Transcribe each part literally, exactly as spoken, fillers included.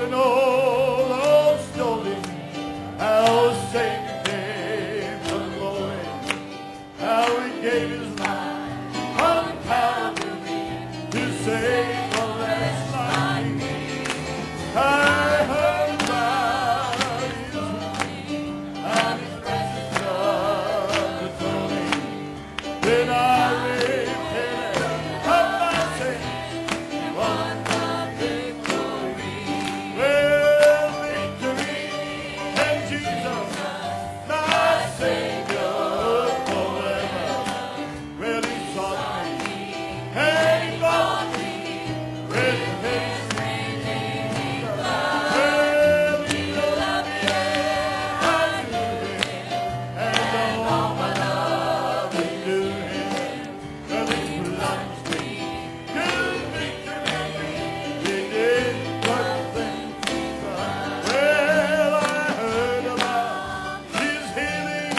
and all those stories, how a Savior came from glory, how He gave His life on Calvary to save a wretch like me. I heard about His healing and His precious blood atoning. Then I repented of my sins and won the victory. Well, victory in Jesus, my Savior forever. Well, He sought me and He bought me with His redeeming blood. Well, He loved me and I knew Him, and all my love is due Him. Well, He plunged me to victory. He did good things for me. Well, I heard about His healing,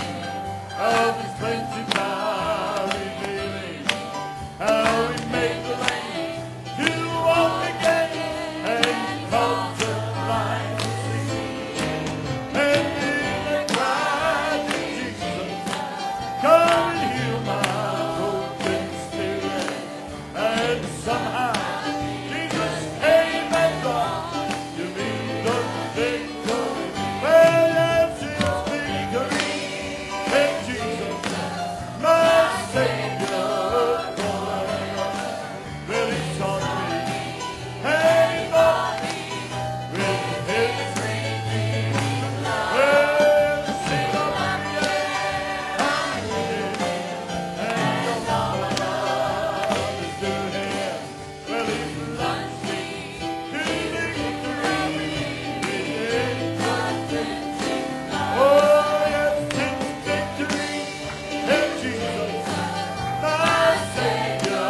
of His cleansing power revealing, how He made the lame to walk again, and He caused the blind to see. And then I cried to Jesus, come and heal my broken spirit. And somehow Jesus came and brought to me the victory. Well, yes, it's victory in Jesus, my Savior forever. Well, He sought me and He bought me with His redeeming blood. Well, sing about me, yeah, I knew Him, and all my love is due Him. Well, He plunged me to victory. He did good things. Oh, yes, it's victory in Jesus, my Savior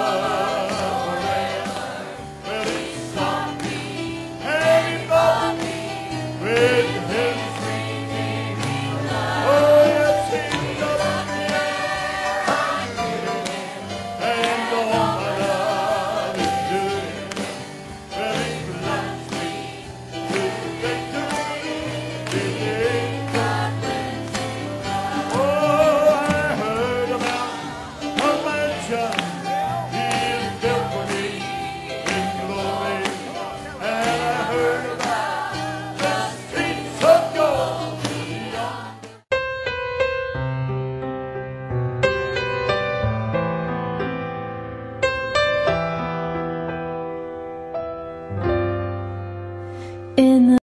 forever. Well, He sought me and He bought me with His redeeming blood. Oh, yes, He loved me and I knew Him, and all my love is due Him. Well, He plunged me to victory. He did good things. Oh, I heard about a mansion He has built for me in glory, and I heard about the streets of gold beyond. In the